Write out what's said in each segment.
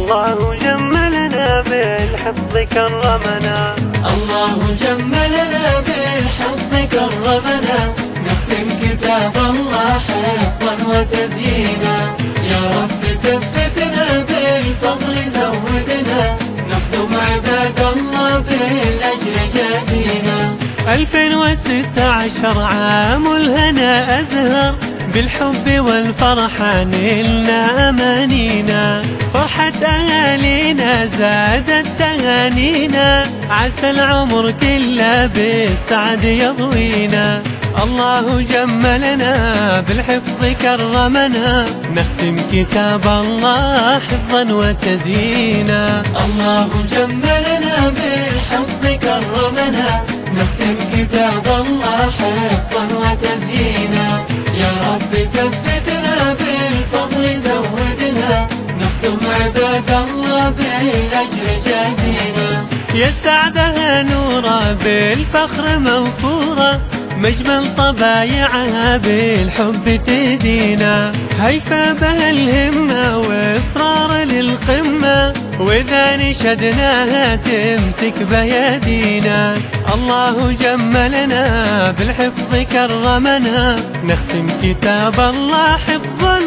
الله جملنا بالحفظ كرمنا، الله جملنا بالحفظ كرمنا، نختم كتاب الله حفظا وتزيينا. يا رب ثبتنا بالفضل زودنا، نخدم عباد الله بالأجر جازينا. 2016 عام الهنا أزهر، بالحب والفرح نلنا أمانينا، فرحة أهالينا زادت تهانينا، عسى العمر كله بالسعد يضوينا. الله جملنا بالحفظ كرمنا، نختم كتاب الله حفظا وتزيينا. الله جملنا بالحفظ كرمنا، نختم كتاب الله حفظا وتزيينا. يا رب ثبتنا بالفضل زودنا، نخدم عباد الله بالأجر جازينا. يا سعدها نورا بالفخر موفورة، مجمل طبايعها بالحب تهدينا، هيفا بها الهمة وإصرار للقمة، وإذا نشدناها تمسك بيدينا. الله جملنا بالحفظ كرمنا، نختم كتاب الله حفظا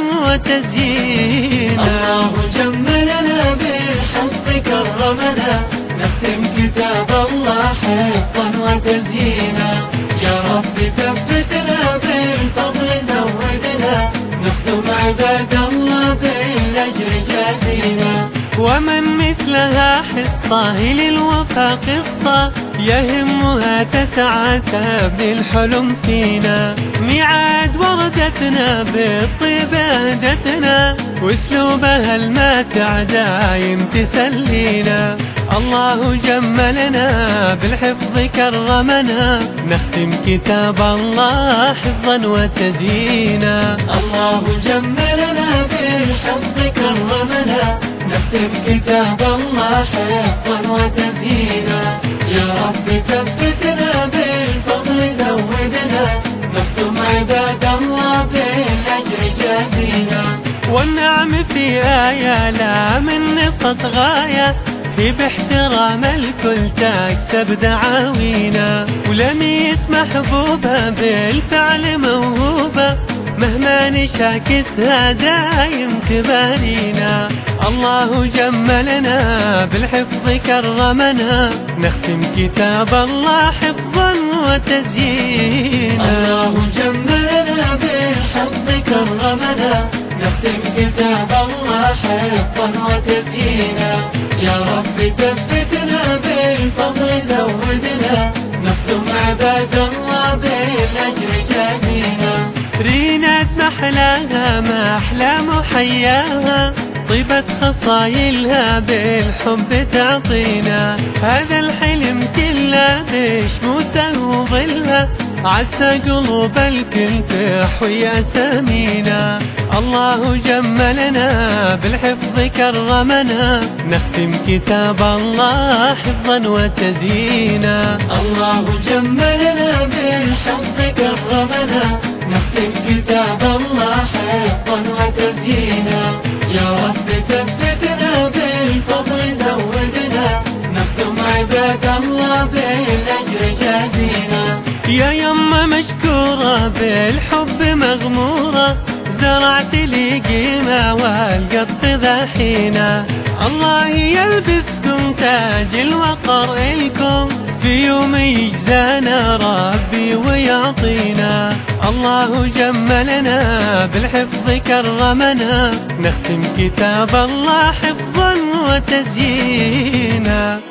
وتزيينا. الله جملنا بالحفظ كرمنا، نختم كتاب الله حفظا وتزيينا. يا رب ثبتنا بالفضل زودنا، نخدم عباد الله بالأجر جازينا. ومن مثلها حصة للوفا قصة، يهمها تسعى تبني الحلم فينا، ميعاد وردتنا بالطيب اهدتنا، واسلوبها الماتع دايم تسلينا. الله جملنا بالحفظ كرمنا، نختم كتاب الله حفظا وتزيينا. الله جملنا بالحفظ كرمنا، نختم كتاب الله حفظا وتزيينا. يا رب ثبتنا بالفضل زودنا، نخدم عباد الله بالأجر جازينا. والنعم في آية لا من نصت غاية، هي باحترام الكل تكسب دعاوينا، ولميس محبوبة بالفعل موهوبة، مهما نشاكسها دايم تبارينا. الله جملنا بالحفظ كرمنا، نختم كتاب الله حفظا وتزيينا. الله جملنا بالحفظ كرمنا، نختم كتاب الله حفظا وتزيينا. يا رب ثبتنا بالفضل زودنا، نخدم عباد الله بالأجر جازينا. رينات محلاها ما أحلى محياها، طيبة خصايلها بالحب تعطينا، هذا الحلم كله بشموسه وظلها، عسى قلوب الكل تحوي أسامينا. الله جملنا بالحفظ كرمنا، نختم كتاب الله حفظا وتزيينا. الله جملنا بالحفظ كرمنا، نختم كتاب الله حفظا وتزيينا. يا رب ثبتنا بالفضل زودنا، نخدم عباد الله بالأجر جازينا. يا يما مشكورة بالحب مغمورة، زرعت لي قيمة والقطف ذا حينا، الله يلبسكم تاج الوقر إلكم، في يوم يجزانا ربي ويعطينا. الله جملنا بالحفظ كرمنا، نختم كتاب الله حفظا وتزيينا.